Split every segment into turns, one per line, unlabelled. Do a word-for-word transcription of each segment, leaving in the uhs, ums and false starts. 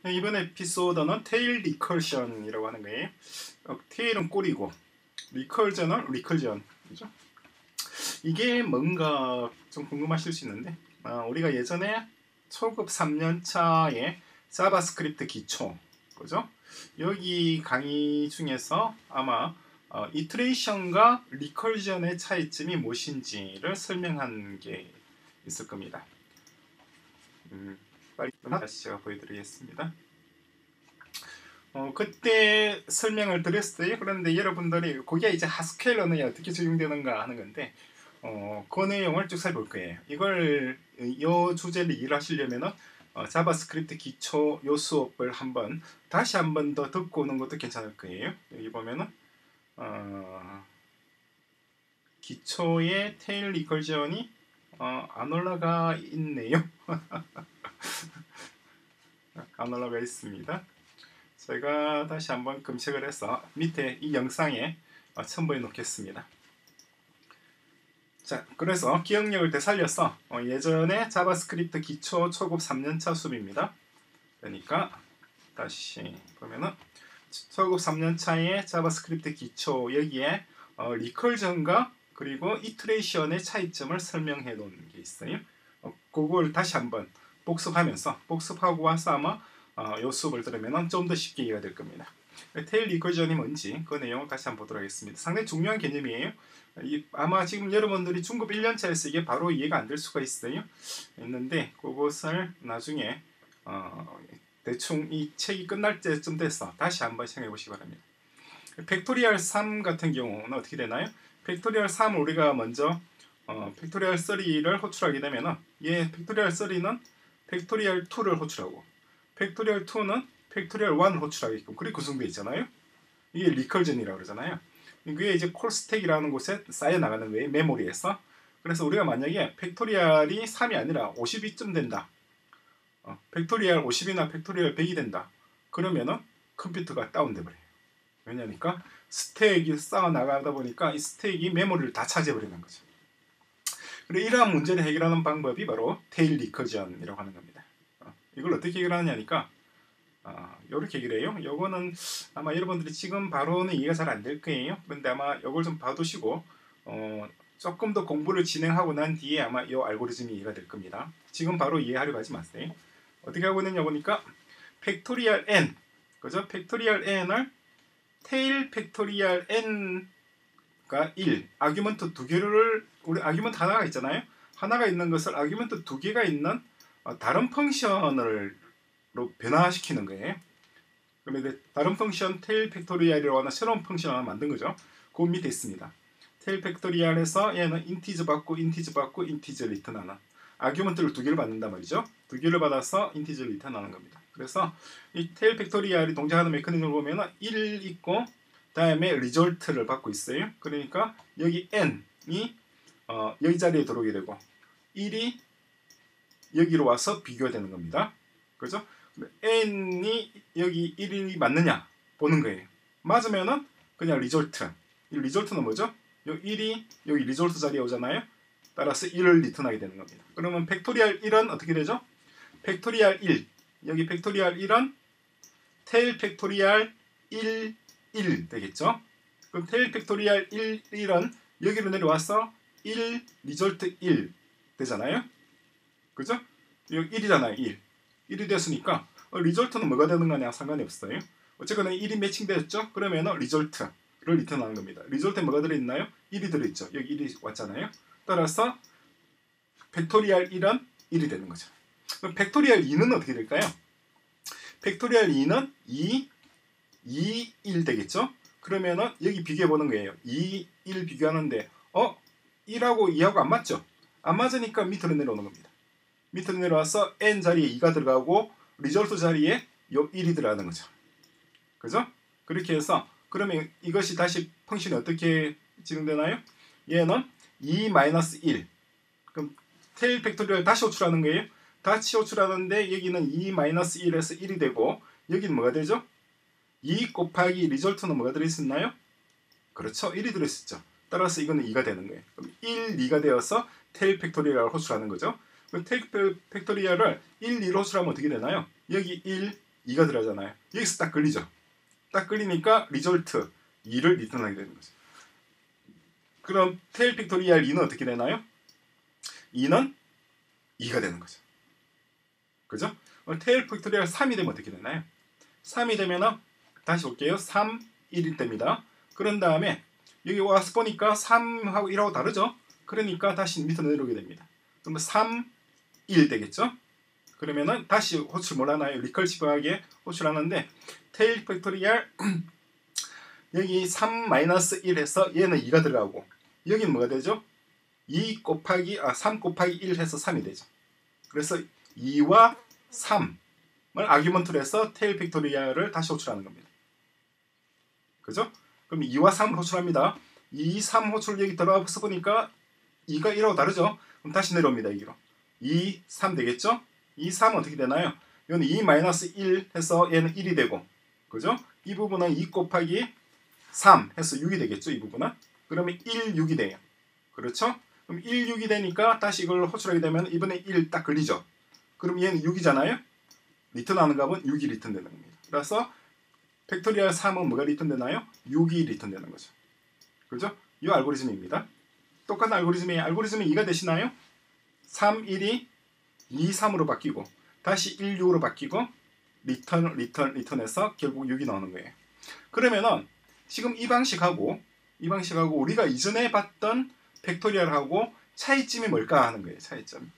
이번 에피소드는 테일 리컬션이라고 하는 거예요. 어, 테일은 꼴이고 리컬전은 리컬전. 그죠? 이게 뭔가 좀 궁금하실 수 있는데 어, 우리가 예전에 초급 삼 년차의 자바스크립트 기초, 그죠? 여기 강의 중에서 아마 어, 이터레이션과 리컬전의 차이점이 무엇인지를 설명한 게 있을 겁니다. 음, 빨리 다시 제가 보여드리겠습니다. 어, 그때 설명을 드렸어요. 그런데 여러분들이 그게 이제 하스케일 언어에 어떻게 적용되는가 하는 건데 어, 그 내용을 쭉 살펴볼 거예요. 이걸 이 주제를 이해하시려면은 어, 자바스크립트 기초 요 수업을 한번 다시 한번 더 듣고 오는 것도 괜찮을 거예요. 여기 보면은 어, 기초의 테일 리컬전이 어, 안 올라가 있네요. 안 올라가 있습니다. 제가 다시 한번 검색을 해서 밑에 이 영상에 첨부해 놓겠습니다. 자, 그래서 기억력을 되살려서 어, 예전에 자바스크립트 기초 초급 삼 년차 수업입니다. 그러니까 다시 보면은 초급 삼 년차의 자바스크립트 기초 여기에 어, 리컬전과 그리고 이터레이션의 차이점을 설명해 놓은 게 있어요. 어, 그걸 다시 한번 복습하면서 복습하고 와서 아마 어, 이 수업을 들으면 좀 더 쉽게 이해가 될 겁니다. 테일 리컬전이 뭔지 그 내용을 다시 한번 보도록 하겠습니다. 상당히 중요한 개념이에요. 이, 아마 지금 여러분들이 중급 일 년차에서 이게 바로 이해가 안 될 수가 있어요. 있는데 그것을 나중에 어, 대충 이 책이 끝날 때쯤 돼서 다시 한번 생각해 보시기 바랍니다. 팩토리얼 삼 같은 경우는 어떻게 되나요? 팩토리얼 삼을 우리가 먼저 어, 팩토리얼 삼을 호출하게 되면 얘 팩토리얼 삼은 팩토리얼 이를 호출하고 팩토리얼 이는 팩토리얼 일을 호출하게끔 그렇게 구성되어 있잖아요. 이게 리컬전이라고 그러잖아요. 그게 이제 콜스택이라는 곳에 쌓여 나가는 거예요. 메모리에서. 그래서 우리가 만약에 팩토리얼이 삼이 아니라 오십이쯤 된다. 어, 팩토리얼 오십이나 팩토리얼 백이 된다. 그러면은 컴퓨터가 다운돼 버려요. 왜냐니까 스택이 쌓아 나가다 보니까 이 스택이 메모리를 다 차지해 버리는 거죠. 그리고 이러한 문제를 해결하는 방법이 바로 테일 리컬전이라고 하는 겁니다. 어, 이걸 어떻게 해결하느냐니까 아, 요렇게 얘기를 해요. 요거는 아마 여러분들이 지금 바로는 이해가 잘 안 될 거예요. 그런데 아마 요걸 좀 봐두시고 어, 조금 더 공부를 진행하고 난 뒤에 아마 요 알고리즘이 이해가 될 겁니다. 지금 바로 이해하려고 하지 마세요. 어떻게 하고 있느냐 보니까 팩토리얼 n, 그죠? 팩토리얼 n을 테일 팩토리얼 n가 일, 아규먼트 두 개를 우리 아규먼트 하나가 있잖아요. 하나가 있는 것을 아규먼트 두 개가 있는 어, 다른 펑션을 로 변화시키는 거예요. 그러면 다른 펑션 테일 팩토리얼이라고 하는 새로운 펑션 하나 만든 거죠. 그 밑에 있습니다. 테일 팩토리얼에서 얘는 인티저 받고 인티저 받고 인티저 리턴하는 아규먼트를 두 개를 받는단 말이죠. 두 개를 받아서 인티저 리턴하는 겁니다. 그래서 이 테일 팩토리얼이 동작하는 메커니즘을 보면 일 있고 다음에 리졸트를 받고 있어요. 그러니까 여기 n이 어, 여기 자리에 들어오게 되고 일이 여기로 와서 비교가 되는 겁니다. 그죠? n이 여기 일이 맞느냐 보는 거예요. 맞으면은 그냥 리졸트. 이 리졸트는 뭐죠? 요 일이 여기 리졸트 자리에 오잖아요. 따라서 일을 리턴하게 되는 겁니다. 그러면 팩토리얼 일은 어떻게 되죠? 팩토리얼 일. 여기 팩토리얼 일은 테일 팩토리얼 일, 일 되겠죠? 그럼 테일 팩토리얼 일, 일은 여기로 내려와서 일, 리졸트 일 되잖아요. 그죠? 여기 일이잖아요. 일. 일이 됐으니까 어, 리졸트는 뭐가 되는 거냐 상관이 없어요. 어쨌거나 일이 매칭되었죠. 그러면 리졸트를 리턴하는 겁니다. 리졸트에 뭐가 들어있나요? 일이 들어있죠. 여기 일이 왔잖아요. 따라서 팩토리얼 일은 일이 되는 거죠. 그럼 팩토리얼 이는 어떻게 될까요? 팩토리얼 이는 이, 이, 일 되겠죠. 그러면은 여기 비교해 보는 거예요. 이, 일 비교하는데 어? 일하고 이하고 안 맞죠? 안 맞으니까 밑으로 내려오는 겁니다. 밑으로 내려와서 n 자리에 이가 들어가고 리졸트 자리에 요 일이 들어가는 거죠. 그죠? 그렇게 해서 그러면 이것이 다시 펑션이 어떻게 진행되나요? 얘는 이 마이너스 일. 그럼 테일 팩토리얼 다시 호출하는 거예요. 다시 호출하는데 여기는 이 마이너스 일에서 일이 되고 여기는 뭐가 되죠? 이 곱하기 리졸트는 뭐가 들어있었나요? 그렇죠. 일이 들어있었죠. 따라서 이거는 이가 되는 거예요. 그럼 일, 이가 되어서 테일 팩토리얼을 호출하는 거죠. 테일 팩토리얼을 일, 이로 호출하면 어떻게 되나요? 여기 일, 이가 들어가잖아요. 여기서 딱 걸리죠. 딱 걸리니까 리졸트 이를 리턴하게 되는 거죠. 그럼 테일 픽토리얼 이는 어떻게 되나요? 이는 이가 되는 거죠. 그죠? 테일 픽토리얼 삼이 되면 어떻게 되나요? 삼이 되면은 다시 볼게요. 삼, 일이 됩니다. 그런 다음에 여기 와서 보니까 삼하고 일하고 다르죠? 그러니까 다시 밑으로 내려오게 됩니다. 그러면 삼, 일 되겠죠? 그러면은 다시 호출 뭘 하나요? 리컬시브하게 호출하는데 테일 팩토리얼 여기 삼 마이너스 일 해서 얘는 이가 들어가고 여기는 뭐가 되죠? 이 곱하기 아 삼 곱하기 일 해서 삼이 되죠. 그래서 이와 삼을 아규먼트로 해서 테일 팩토리얼을 다시 호출하는 겁니다. 그죠? 그럼 이와 삼을 호출합니다. 이, 삼 호출 여기 들어가서 보니까 이가 일하고 다르죠? 그럼 다시 내려옵니다. 여기로. 이, 삼 되겠죠? 이, 삼은 어떻게 되나요? 이건 이 마이너스 일 해서 얘는 일이 되고 그죠? 이 부분은 이 곱하기 삼 해서 육이 되겠죠? 이 부분은. 그러면 일, 육이 돼요. 그렇죠? 그럼 일, 육이 되니까 다시 이걸 호출하게 되면 이번에 일 딱 걸리죠? 그럼 얘는 육이잖아요? 리턴하는 값은 육이 리턴되는 겁니다. 그래서 팩토리얼 삼은 뭐가 리턴되나요? 육이 리턴되는 거죠. 그죠? 이 알고리즘입니다. 똑같은 알고리즘이 알고리즘이 이가 되시나요? 삼, 일이 이, 삼으로 바뀌고 다시 일, 육으로 바뀌고 리턴, 리턴, 리턴해서 결국 육이 나오는 거예요. 그러면은 지금 이 방식하고 이 방식하고 우리가 이전에 봤던 팩토리얼하고 차이점이 뭘까 하는 거예요. 차이점.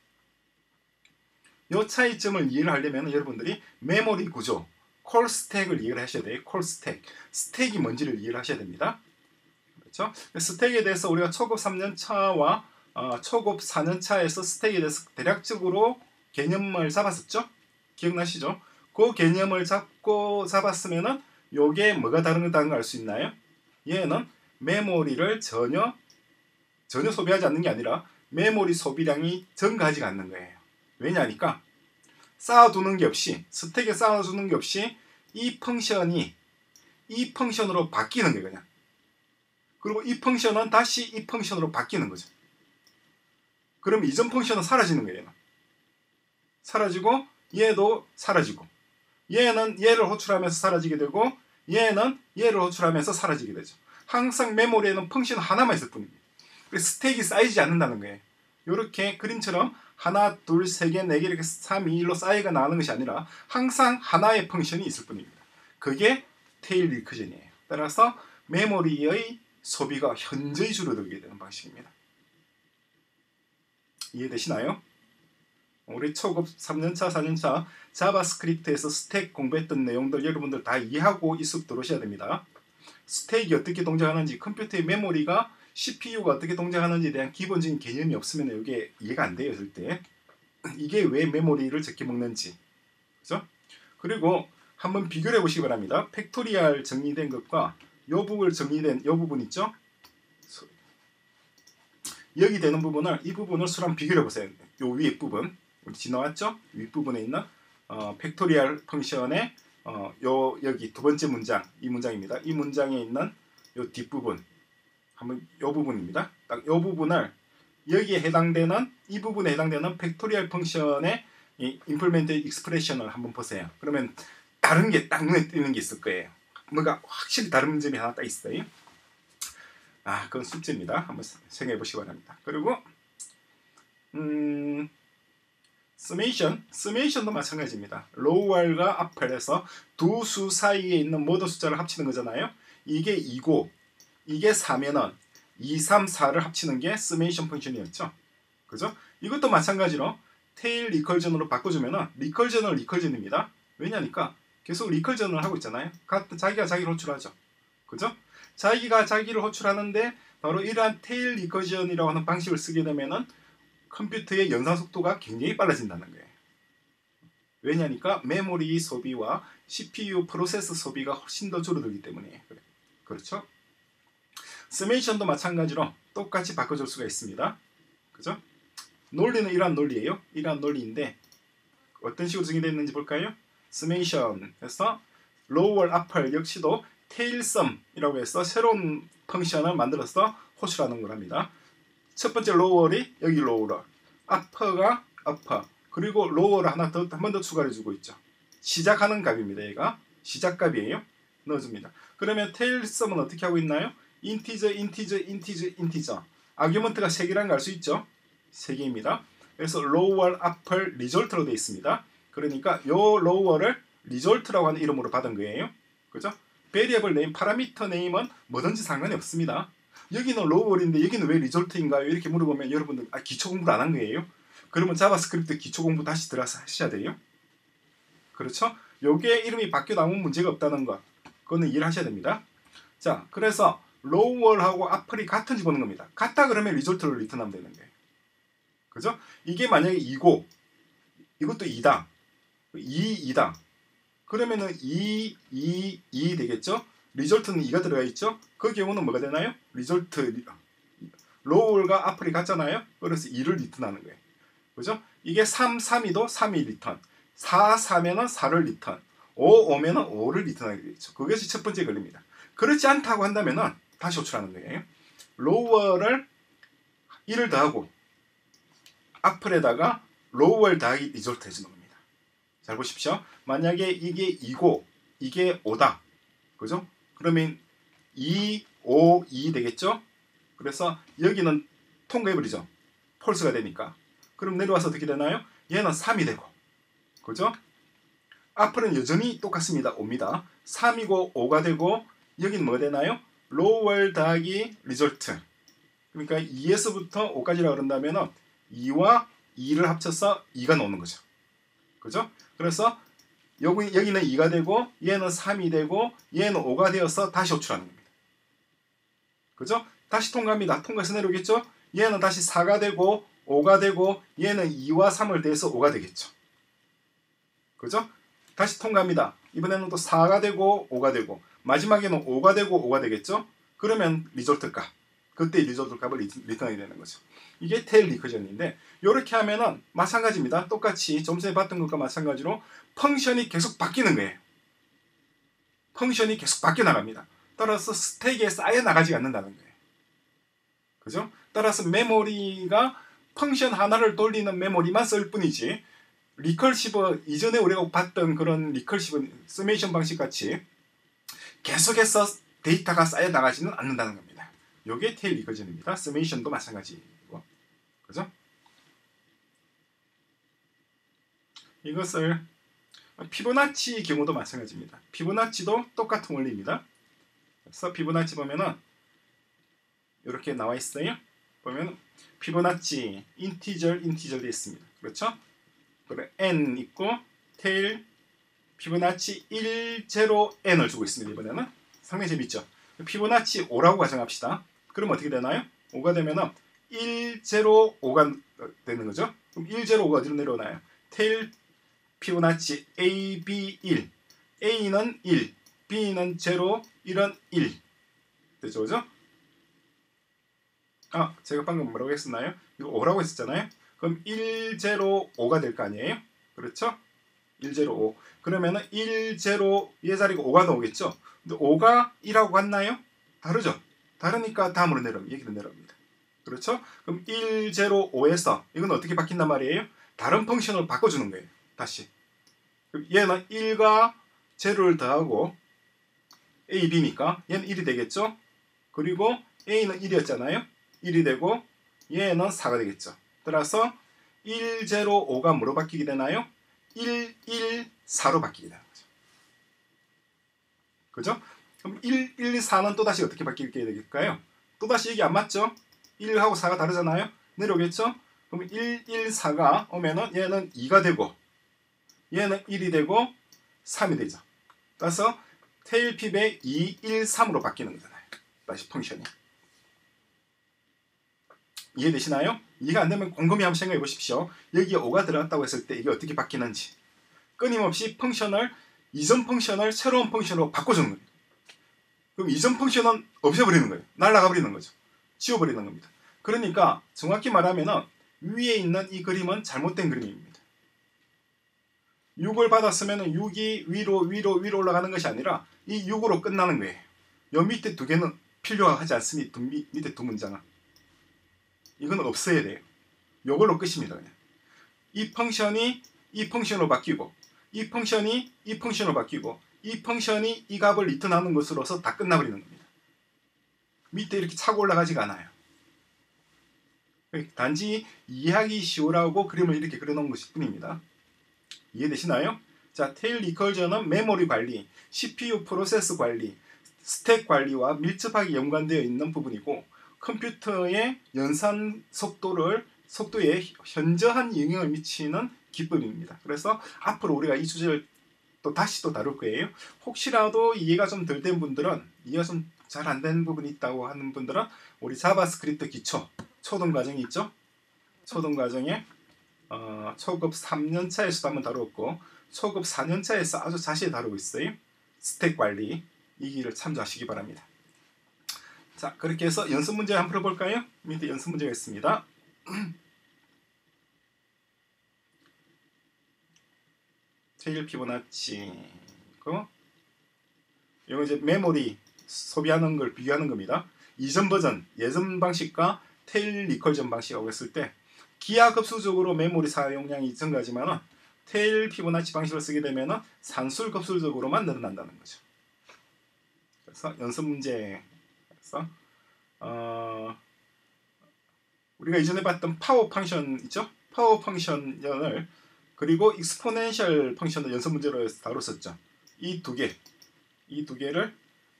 이 차이점을 이해를 하려면 여러분들이 메모리 구조, 콜 스택을 이해를 하셔야 돼요. 콜 스택. 스택이 뭔지를 이해를 하셔야 됩니다. 그렇죠? 스택에 대해서 우리가 초급 삼 년 차와 어, 초급 사 년 차에서 스택에 대해서 대략적으로 개념을 잡았었죠? 기억나시죠? 그 개념을 잡고 잡았으면은 요게 뭐가 다른 걸 알 수 있나요? 얘는 메모리를 전혀 전혀 소비하지 않는 게 아니라 메모리 소비량이 증가하지 않는 거예요. 왜냐니까 쌓아두는 게 없이 스택에 쌓아두는 게 없이 이 펑션이 이 펑션으로 바뀌는 거예요. 그냥. 그리고 이 펑션은 다시 이 펑션으로 바뀌는 거죠. 그럼 이전 펑션은 사라지는 거예요. 얘는. 사라지고 얘도 사라지고 얘는 얘를 호출하면서 사라지게 되고 얘는 얘를 호출하면서 사라지게 되죠. 항상 메모리에는 펑션 하나만 있을 뿐입니다. 그래서 스택이 쌓이지 않는다는 거예요. 이렇게 그림처럼 하나, 둘, 세 개, 네 개 이렇게 삼, 이, 일로 쌓이가 나가는 것이 아니라 항상 하나의 펑션이 있을 뿐입니다. 그게 테일 리커전이에요. 따라서 메모리의 소비가 현저히 줄어들게 되는 방식입니다. 이해되시나요? 우리 초급 삼 년 차, 사 년 차 자바스크립트에서 스택 공부했던 내용들 여러분들 다 이해하고 이 수업 들어오셔야 됩니다. 스택이 어떻게 동작하는지, 컴퓨터의 메모리가 씨피유가 어떻게 동작하는지에 대한 기본적인 개념이 없으면 이게 이해가 안 돼요. 절대. 이게 왜 메모리를 적게 먹는지. 그죠? 그리고 한번 비교를 해보시기 바랍니다. 팩토리얼 정리된 것과 요 부분 정리된 요 부분 있죠? 여기 되는 부분을 이 부분을 수로 한번 비교해 보세요. 요 위에 부분 우리 지나왔죠? 윗부분에 있는 어, 팩토리얼 펑션의 어, 요 여기 두 번째 문장 이 문장입니다. 이 문장에 있는 요 뒷부분 한번 요 부분입니다. 딱 요 부분을 여기에 해당되는 이 부분에 해당되는 팩토리얼 펑션의 이 임플리멘트 익스프레션을 한번 보세요. 그러면 다른 게 딱 눈에 띄는 게 있을 거예요. 뭔가 확실히 다른 점이 하나 딱 있어요. 아, 그건 숙제입니다. 한번 생각해 보시기 바랍니다. 그리고 음, 서메이션, 서메이션도 마찬가지입니다. 로우알과 아펠에서 두 수 사이에 있는 모든 숫자를 합치는 거잖아요. 이게 이고 이게 사면은 이, 삼, 사를 합치는 게 서메이션 펑션이었죠. 그죠? 이것도 마찬가지로 테일 리컬전으로 바꿔주면은 리컬전은 리컬전입니다. 왜냐니까 계속 리컬전을 하고 있잖아요. 자기가 자기를 호출하죠. 그죠? 자기가 자기를 호출하는데 바로 이러한 테일 리커전이라고 하는 방식을 쓰게 되면은 컴퓨터의 연산 속도가 굉장히 빨라진다는 거예요. 왜냐니까 메모리 소비와 씨피유 프로세서 소비가 훨씬 더 줄어들기 때문에 그래. 그렇죠? 서메이션도 마찬가지로 똑같이 바꿔줄 수가 있습니다. 그죠? 논리는 이러한 논리예요. 이러한 논리인데 어떤 식으로 정의되어 있는지 볼까요? 서메이션 해서 로월 아펄 역시도 테일썸이라고 해서 새로운 펑션을 만들어서 호출하는 걸 합니다. 첫 번째 로월이 여기 로월, 아퍼가 아퍼, 그리고 로월을 하나 더 한 번 더 추가해 주고 있죠. 시작하는 값입니다. 얘가 시작값이에요. 넣어줍니다. 그러면 테일 썸은 어떻게 하고 있나요? 인티저, 인티저, 인티저, 인티저. 아규먼트가 세 개라는 걸 알 수 있죠? 세 개입니다. 그래서 lower, upper, result로 되어 있습니다. 그러니까 요 lower를 result라고 하는 이름으로 받은 거예요. 그죠? variable name, 파라미터 네임은 뭐든지 상관이 없습니다. 여기는 lower인데 여기는 왜 result인가요? 이렇게 물어보면 여러분들 아, 기초 공부를 안 한 거예요. 그러면 자바스크립트 기초 공부 다시 들어서 하셔야 돼요. 그렇죠? 요게 이름이 바뀌어도 아무 문제가 없다는 것. 그거는 이해를 하셔야 됩니다. 자, 그래서 lower하고 upper이 같은지 보는 겁니다. 같다 그러면 result를 리턴하면 되는 거예요. 그죠? 이게 만약에 이고 이것도 이다. 이, 이다. 그러면은 이, 이, 이 되겠죠? result는 이가 들어가 있죠? 그 경우는 뭐가 되나요? result, lower과 upper이 같잖아요? 그래서 이를 리턴하는 거예요. 그죠? 이게 삼, 삼이도 삼이 리턴. 사, 사면은 사를 리턴. 오, 오면은 오를 리턴하게 되겠죠. 그것이 첫 번째 걸립니다. 그렇지 않다고 한다면은 다시 호출하는 거예요. lower를 일을 더하고 upper에다가 lower 더하기 result 해주는 겁니다. 잘 보십시오. 만약에 이게 이고 이게 오다. 그죠? 그러면 이, 오, 이 되겠죠? 그래서 여기는 통과해버리죠. 폴스가 되니까. 그럼 내려와서 어떻게 되나요? 얘는 삼이 되고. 그죠? 앞으로는 여전히 똑같습니다. 오입니다. 삼이고 오가 되고 여기는 뭐가 되나요? lower 더하기 result. 그러니까 이에서부터 오까지라고 그런다면 이와 이를 합쳐서 이가 나오는 거죠. 그죠? 그래서 여기, 여기는 이가 되고 얘는 삼이 되고 얘는 오가 되어서 다시 호출하는 겁니다. 그죠? 다시 통과합니다. 통과해서 내려오겠죠? 얘는 다시 사가 되고 오가 되고 얘는 이와 삼을 더해서 오가 되겠죠. 그죠? 다시 통과합니다. 이번에는 또 사가 되고 오가 되고 마지막에는 오가 되고 오가 되겠죠? 그러면 리졸트 값. 그때 리졸트 값을 리턴하게 되는 거죠. 이게 테일 리커전인데 이렇게 하면은 마찬가지입니다. 똑같이 좀 전에 봤던 것과 마찬가지로 펑션이 계속 바뀌는 거예요. 펑션이 계속 바뀌어 나갑니다. 따라서 스택에 쌓여 나가지 않는다는 거예요. 그죠? 따라서 메모리가 펑션 하나를 돌리는 메모리만 쓸 뿐이지 리컬시브 이전에 우리가 봤던 그런 리컬시브 서메이션 방식 같이 계속해서 데이터가 쌓여 나가지는 않는다는 겁니다. 요게 테일 리커전입니다. 서메이션도 마찬가지고. 그죠? 이것을 피보나치 경우도 마찬가지입니다. 피보나치도 똑같은 원리입니다. 그래서 피보나치 보면은 이렇게 나와 있어요. 보면 피보나치 인티저 인티저 되어 있습니다. 그렇죠? 그래 n 있고 테일 피보나치 일, 영, n을 주고 있습니다. 이번에는 상당히 재밌죠? 피보나치 오라고 가정합시다. 그럼 어떻게 되나요? 오가 되면은 일, 영, 오가 되는 거죠. 그럼 일, 영, 오가 어디로 내려오나요? 테일 피보나치 A, B, 일. A는 일, B는 영, 일은 일. 되죠? 그죠? 아, 제가 방금 뭐라고 했었나요? 이거 오라고 했었잖아요. 그럼 일, 영, 오가 될 거 아니에요? 그렇죠? 일, 영, 오. 그러면은 일, 영, 얘 자리가 오가 나오겠죠? 근데 오가 일하고 같나요? 다르죠? 다르니까 다음으로 내려옵니다. 여기로 내려옵니다. 그렇죠? 그럼 일, 영, 오에서 이건 어떻게 바뀐단 말이에요? 다른 펑션을 바꿔주는 거예요. 다시. 그럼 얘는 일과 영을 더하고 A, B니까 얘는 일이 되겠죠? 그리고 A는 일이었잖아요? 일이 되고 얘는 사가 되겠죠. 따라서 일, 영, 오가 뭐로 바뀌게 되나요? 일, 일, 사로 바뀌게 되는 거죠. 그죠? 그럼 일, 일, 사는 또다시 어떻게 바뀌게 될까요? 또다시 이게 안 맞죠? 일하고 사가 다르잖아요? 내려오겠죠? 그럼 일, 일, 사가 오면은 얘는 이가 되고 얘는 일이 되고 삼이 되죠. 따라서 테일 핍의 이, 일, 삼으로 바뀌는 거잖아요. 다시 펑션이. 이해되시나요? 이해가 안 되면 곰곰이 한번 생각해 보십시오. 여기에 오가 들어갔다고 했을 때 이게 어떻게 바뀌는지. 끊임없이 펑션을 이전 펑션을 새로운 펑션으로 바꿔주는 겁니다. 그럼 이전 펑션은 없애버리는 거예요. 날아가 버리는 거죠. 지워버리는 겁니다. 그러니까 정확히 말하면 위에 있는 이 그림은 잘못된 그림입니다. 육을 받았으면 육이 위로 위로 위로 올라가는 것이 아니라 이 육으로 끝나는 거예요. 요 밑에 두 개는 필요하지 않습니다. 두, 밑에 두 문장은. 이건 없어야 돼요. 요걸로 끝입니다. 그냥. 이 펑션이 이 펑션으로 바뀌고 이 펑션이 이 펑션으로 바뀌고 이 펑션이 이 값을 리턴하는 것으로서 다 끝나버리는 겁니다. 밑에 이렇게 차고 올라가지가 않아요. 단지 이해하기 쉬우라고 그림을 이렇게 그려놓은 것일 뿐입니다. 이해되시나요? 자, 테일 리컬전은 메모리 관리, 씨피유 프로세스 관리, 스택 관리와 밀접하게 연관되어 있는 부분이고 컴퓨터의 연산 속도를 속도에 현저한 영향을 미치는 기법입니다. 그래서 앞으로 우리가 이 주제를 또 다시 또 다룰 거예요. 혹시라도 이해가 좀 덜 된 분들은, 이해가 좀 잘 안 된 부분이 있다고 하는 분들은 우리 자바스크립트 기초 초등 과정이 있죠. 초등 과정에 어, 초급 삼 년 차에서도 한번 다루었고 초급 사 년 차에서 아주 자세히 다루고 있어요. 스택 관리 이 기를 참조하시기 바랍니다. 자, 그렇게 해서 연습 문제 한번 풀어볼까요? 밑에 연습 문제가 있습니다. 테일 피보나치 이거 이제 메모리 소비하는 걸 비교하는 겁니다. 이전 버전 예전 방식과 테일 리컬전 방식하고 했을 때 기하급수적으로 메모리 사용량이 증가하지만 테일 피보나치 방식을 쓰게 되면 산술급수적으로만 늘어난다는 거죠. 그래서 연습 문제에서 어, 우리가 이전에 봤던 파워 펑션 있죠? 파워 펑션을 그리고 익스포넨셜 펑션도 연습 문제로 다뤘었죠. 이 두 개, 이 두 개를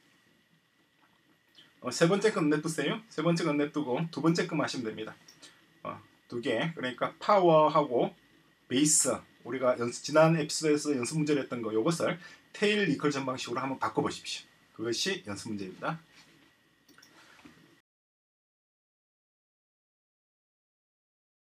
어, 세 번째 건 냅두세요. 세 번째 건 냅두고 두 번째 건 하시면 됩니다. 어, 두 개, 그러니까 파워하고 베이스, 우리가 연습, 지난 에피소드에서 연습 문제를 했던 거, 이것을 테일 리컬전 방식으로 한번 바꿔보십시오. 그것이 연습 문제입니다.